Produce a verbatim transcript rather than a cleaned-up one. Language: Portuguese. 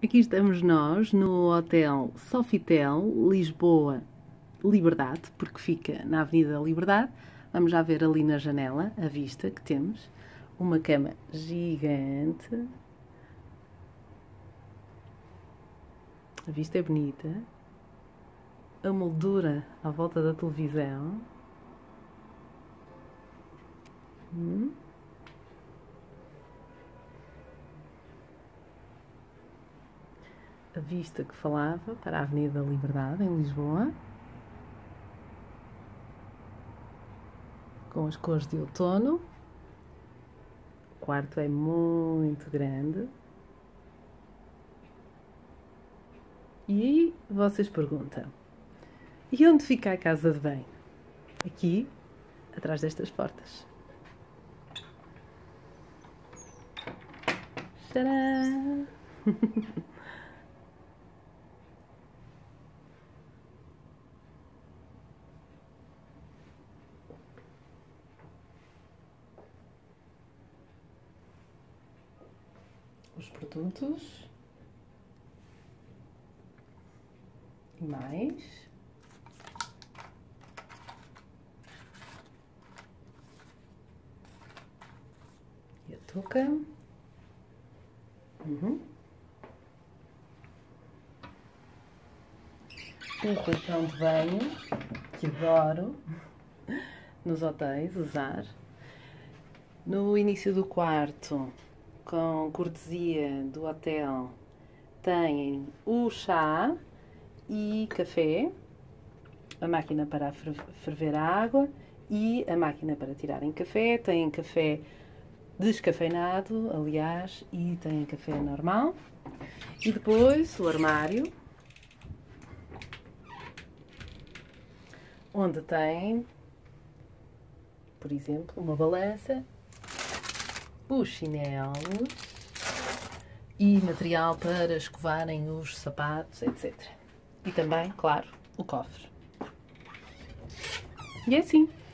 Aqui estamos nós no Hotel Sofitel, Lisboa, Liberdade, porque fica na Avenida Liberdade. Vamos já ver ali na janela a vista que temos. Uma cama gigante. A vista é bonita. A moldura à volta da televisão. Hum. A vista que falava para a Avenida Liberdade, em Lisboa, com as cores de outono. O quarto é muito grande. E aí vocês perguntam, e onde fica a casa de banho? Aqui, atrás destas portas. Tcharam! Os produtos e mais e a touca. Uhum. Um roupão de banho que adoro nos hotéis usar. No início do quarto, com cortesia do hotel, têm o chá e café, a máquina para ferver a água e a máquina para tirarem café. Têm café descafeinado, aliás, e têm café normal. E depois o armário, onde tem, por exemplo, uma balança, os chinelos e material para escovarem os sapatos, etcétera. E também, claro, o cofre. E é assim.